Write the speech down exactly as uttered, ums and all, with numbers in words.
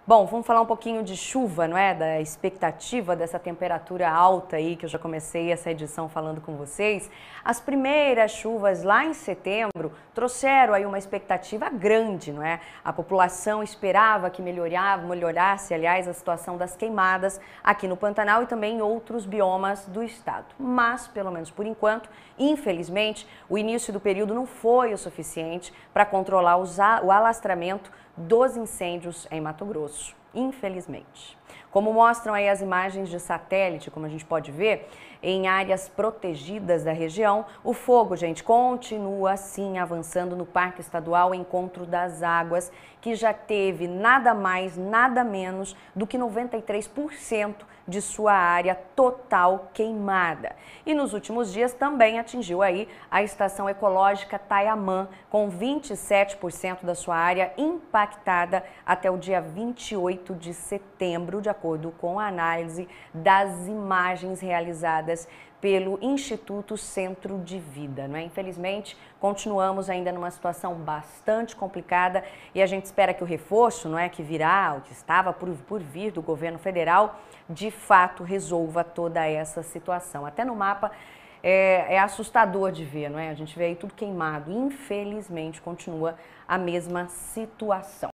Bom, vamos falar um pouquinho de chuva, não é? Da expectativa dessa temperatura alta aí, que eu já comecei essa edição falando com vocês. As primeiras chuvas lá em setembro trouxeram aí uma expectativa grande, não é? A população esperava que melhorava, melhorasse, aliás, a situação das queimadas aqui no Pantanal e também em outros biomas do estado. Mas, pelo menos por enquanto, infelizmente, o início do período não foi o suficiente para controlar o alastramento dos incêndios em Mato Grosso, infelizmente. Como mostram aí as imagens de satélite, como a gente pode ver, em áreas protegidas da região, o fogo, gente, continua assim avançando no Parque Estadual Encontro das Águas, que já teve nada mais, nada menos do que noventa e três por cento de sua área total queimada. E nos últimos dias também atingiu aí a Estação Ecológica Taiamã, com vinte e sete por cento da sua área impactada até o dia vinte e oito de setembro, de acordo com a análise das imagens realizadas pelo Instituto Centro de Vida, não é? Infelizmente, continuamos ainda numa situação bastante complicada e a gente espera que o reforço, não é, que virá, o que estava por, por vir do governo federal, de fato resolva toda essa situação. Até no mapa é, é assustador de ver, não é? A gente vê aí tudo queimado. Infelizmente, continua a mesma situação.